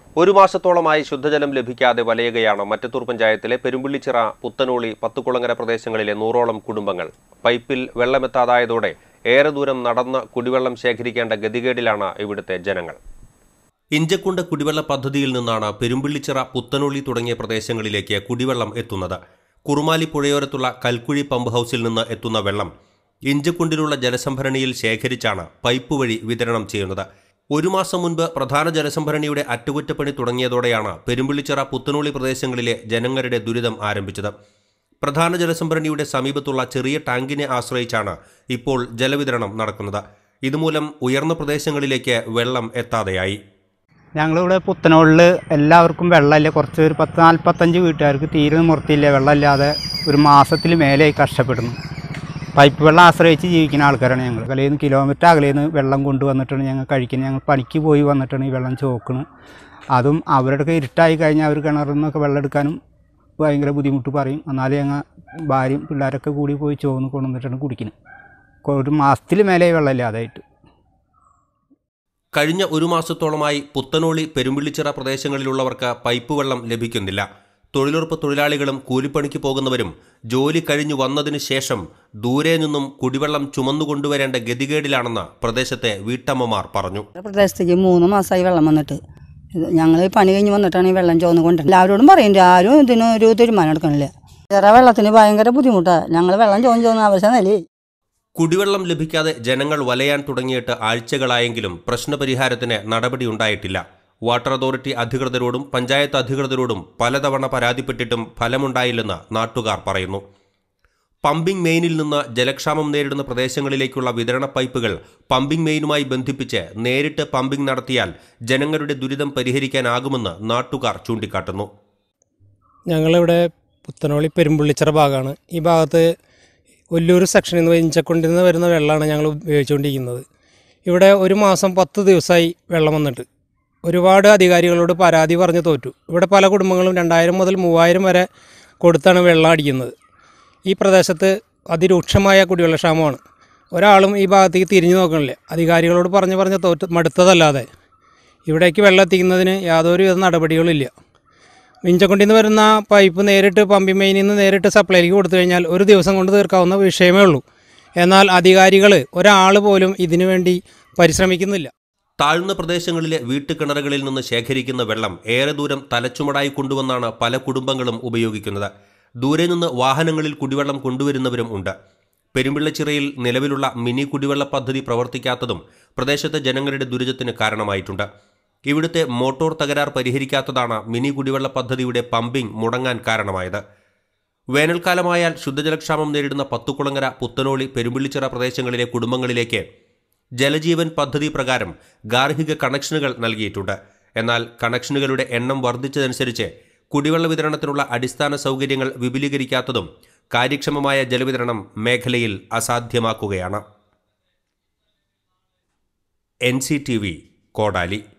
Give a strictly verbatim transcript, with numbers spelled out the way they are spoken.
ഒരു മാസത്തോളമായി ശുദ്ധജലം ലഭിക്കാതെ വലയുകയാണ് മറ്റത്തൂർ പഞ്ചായത്തിലെ പെരുമ്പിള്ളിച്ചിറ, പുത്തനോളി, പത്തുകുളങ്ങര പ്രദേശങ്ങളിലെ നൂറോളം കുടുംബങ്ങൾ. പൈപ്പിൽ വെള്ളമെത്താതായതോടെ ഏറെ ദൂരം നടന്ന് കുടിവെള്ളം ശേഖരിക്കേണ്ട ഗതികേടിലാണ് ഇവിടുത്തെ ജനങ്ങൾ. ഇഞ്ചക്കുണ്ട് കുടിവെള്ള പദ്ധതിയിൽ നിന്നാണ് പെരുമ്പിള്ളിച്ചിറ, പുത്തനോളി തുടങ്ങിയ പ്രദേശങ്ങളിലേക്ക് കുടിവെള്ളം എത്തുന്നത്. കുറുമാലി പുഴയോരത്തുള്ള കൽക്കുഴി പമ്പ് ഹൌസിൽ നിന്ന് എത്തുന്ന വെള്ളം ഇഞ്ചക്കുണ്ടിലുള്ള ജലസംഭരണിയിൽ ശേഖരിച്ചാണ് പൈപ്പ് വഴി വിതരണം ചെയ്യുന്നത്. ഒരു മാസം മുൻപ് പ്രധാന ജലസംഭരണിയുടെ അറ്റകുറ്റപ്പണി തുടങ്ങിയതോടെയാണ് പെരുമ്പിള്ളിച്ചിറ, പുത്തനോളി പ്രദേശങ്ങളിലെ ജനങ്ങളുടെ ദുരിതം ആരംഭിച്ചത്. പ്രധാന ജലസംഭരണിയുടെ സമീപത്തുള്ള ചെറിയ ടാങ്കിനെ ആശ്രയിച്ചാണ് ഇപ്പോൾ ജലവിതരണം നടക്കുന്നത്. ഇതുമൂലം ഉയർന്ന പ്രദേശങ്ങളിലേക്ക് വെള്ളം എത്താതെയായി. ഞങ്ങളിവിടെ പുത്തനോളിൽ എല്ലാവർക്കും വെള്ളമില്ല. കുറച്ച് ഒരു പത്ത് നാൽപ്പത്തഞ്ച് വീട്ടുകാർക്ക് തീരെ നിവൃത്തിയില്ല. വെള്ളമില്ലാതെ ഒരു മാസത്തിൽ മേലെ കഷ്ടപ്പെടുന്നു. പൈപ്പ് വെള്ളം ആശ്രയിച്ച് ജീവിക്കുന്ന ആൾക്കാരാണ് ഞങ്ങൾ. അകലേന്ന് കിലോമീറ്റർ അകലേന്ന് വെള്ളം കൊണ്ടുവന്നിട്ടാണ് ഞങ്ങൾ കഴിക്കുന്നത്. ഞങ്ങൾ പണിക്ക് പോയി വന്നിട്ടാണ് ഈ വെള്ളം ചോക്കുന്നത്. അതും അവരുടെ ഇരുട്ടായി കഴിഞ്ഞാൽ അവർ കിണറിൽ നിന്നൊക്കെ വെള്ളം എടുക്കാനും ഭയങ്കര ബുദ്ധിമുട്ട് പറയും. എന്നാലും ഞങ്ങൾ ഭാര്യയും പിള്ളേരൊക്കെ കൂടി പോയി ചോന്ന് കൊണ്ടുവന്നിട്ടാണ് കുടിക്കുന്നത്. ഒരു മാസത്തിൽ മേലെ വെള്ളമില്ലാതായിട്ട്. കഴിഞ്ഞ ഒരു മാസത്തോളമായി പുത്തനോളി, പെരുമ്പിള്ളിച്ചിറ പ്രദേശങ്ങളിലുള്ളവർക്ക് പൈപ്പ് വെള്ളം ലഭിക്കുന്നില്ല. തൊഴിലുറപ്പ് തൊഴിലാളികളും കൂലിപ്പണിക്ക് പോകുന്നവരും ജോലി കഴിഞ്ഞു വന്നതിന് ശേഷം ദൂരെ നിന്നും കുടിവെള്ളം ചുമന്നുകൊണ്ടുവരേണ്ട ഗതികേടിലാണെന്ന് പ്രദേശത്തെ വീട്ടമ്മമാർ പറഞ്ഞു. പ്രദേശത്തേക്ക് മൂന്ന് മാസമായി വെള്ളം വന്നിട്ട് ഞങ്ങൾ പണി കഴിഞ്ഞ് വന്നിട്ടാണ് ഈ വെള്ളം ചോന്ന് കൊണ്ടുവരുന്നത്. എല്ലാവരോടും പറയുന്നുണ്ട്, ആരും ഇതിന് ഒരു തീരുമാനം എടുക്കണില്ല. വേറെ വെള്ളത്തിന് ഭയങ്കര ബുദ്ധിമുട്ടാണ്. ഞങ്ങൾ വെള്ളം ചോന്ന് ചോന്ന് ആവശ്യം നിലയിൽ കുടിവെള്ളം ലഭിക്കാതെ ജനങ്ങൾ വലയാൻ തുടങ്ങിയിട്ട് ആഴ്ചകളായെങ്കിലും പ്രശ്നപരിഹാരത്തിന് നടപടിയുണ്ടായിട്ടില്ല. വാട്ടർ അതോറിറ്റി അധികൃതരോടും പഞ്ചായത്ത് അധികൃതരോടും പലതവണ പരാതിപ്പെട്ടിട്ടും ഫലമുണ്ടായില്ലെന്ന് നാട്ടുകാർ പറയുന്നു. പമ്പിംഗ് മെയിനിൽ നിന്ന് ജലക്ഷാമം നേരിടുന്ന പ്രദേശങ്ങളിലേക്കുള്ള വിതരണ പൈപ്പുകൾ പമ്പിംഗ് മെയിനുമായി ബന്ധിപ്പിച്ച് നേരിട്ട് പമ്പിംഗ് നടത്തിയാൽ ജനങ്ങളുടെ ദുരിതം പരിഹരിക്കാനാകുമെന്ന് നാട്ടുകാർ ചൂണ്ടിക്കാട്ടുന്നു. ഞങ്ങളിവിടെ പുത്തനോളി, പെരുമ്പിള്ളിച്ചിറ ഭാഗമാണ്. ഈ ഭാഗത്ത് ഒല്ലൂർ സെക്ഷനിൽ നിന്ന് ഇഞ്ചക്കുണ്ടിൽ നിന്ന് വരുന്ന വെള്ളമാണ് ഞങ്ങൾ ഉപയോഗിച്ചുകൊണ്ടിരിക്കുന്നത്. ഇവിടെ ഒരു മാസം പത്ത് ദിവസമായി വെള്ളം വന്നിട്ട് ഒരുപാട് അധികാരികളോട് പരാതി പറഞ്ഞ് തോറ്റു. ഇവിടെ പല കുടുംബങ്ങളും രണ്ടായിരം മുതൽ മൂവായിരം വരെ കൊടുത്താണ് വെള്ളം അടിക്കുന്നത്. ഈ പ്രദേശത്ത് അതിരൂക്ഷമായ കുടിവെള്ളക്ഷാമമാണ്. ഒരാളും ഈ ഭാഗത്തേക്ക് തിരിഞ്ഞു നോക്കണില്ല. അധികാരികളോട് പറഞ്ഞ് പറഞ്ഞ് തോറ്റ് മടുത്തതല്ലാതെ ഇവിടേക്ക് വെള്ളം എത്തിക്കുന്നതിന് യാതൊരു വിധ നടപടികളില്ല. ഇഞ്ചക്കുണ്ടിൽ നിന്ന് വരുന്ന പൈപ്പ് നേരിട്ട് പമ്പിംഗ് മെയിനിൽ നിന്ന് നേരിട്ട് സപ്ലൈക്ക് കൊടുത്തു കഴിഞ്ഞാൽ ഒരു ദിവസം കൊണ്ട് തീർക്കാവുന്ന വിഷയമേ ഉള്ളൂ. എന്നാൽ അധികാരികൾ ഒരാൾ പോലും ഇതിനു വേണ്ടി പരിശ്രമിക്കുന്നില്ല. താഴ്ന്ന പ്രദേശങ്ങളിലെ വീട്ടുകിണറുകളിൽ നിന്ന് ശേഖരിക്കുന്ന വെള്ളം ഏറെ ദൂരം തലച്ചുമടായി കൊണ്ടുവന്നാണ് പല കുടുംബങ്ങളും ഉപയോഗിക്കുന്നത്. ദൂരെ നിന്ന് വാഹനങ്ങളിൽ കുടിവെള്ളം കൊണ്ടുവരുന്നവരും ഉണ്ട്. പെരുമ്പിള്ളിച്ചിറയിൽ നിലവിലുള്ള മിനി കുടിവെള്ള പദ്ധതി പ്രവർത്തിക്കാത്തതും പ്രദേശത്തെ ജനങ്ങളുടെ ദുരിതത്തിന് കാരണമായിട്ടുണ്ട്. ഇവിടുത്തെ മോട്ടോർ തകരാർ പരിഹരിക്കാത്തതാണ് മിനി കുടിവെള്ള പദ്ധതിയുടെ പമ്പിംഗ് മുടങ്ങാൻ കാരണമായത്. വേനൽക്കാലമായാൽ ശുദ്ധജലക്ഷാമം നേരിടുന്ന പത്തുകുളങ്ങര, പുത്തനോളി, പെരുമ്പിള്ളിച്ചിറ പ്രദേശങ്ങളിലെ കുടുംബങ്ങളിലേക്ക് ജലജീവൻ പദ്ധതി പ്രകാരം ഗാർഹിക കണക്ഷനുകൾ നൽകിയിട്ടുണ്ട്. എന്നാൽ കണക്ഷനുകളുടെ എണ്ണം വർദ്ധിച്ചതനുസരിച്ച് കുടിവെള്ള വിതരണത്തിനുള്ള അടിസ്ഥാന സൗകര്യങ്ങൾ വിപുലീകരിക്കാത്തതും കാര്യക്ഷമമായ ജലവിതരണം മേഖലയിൽ അസാധ്യമാക്കുകയാണ്. എൻ സി ടി വി കോടാലി.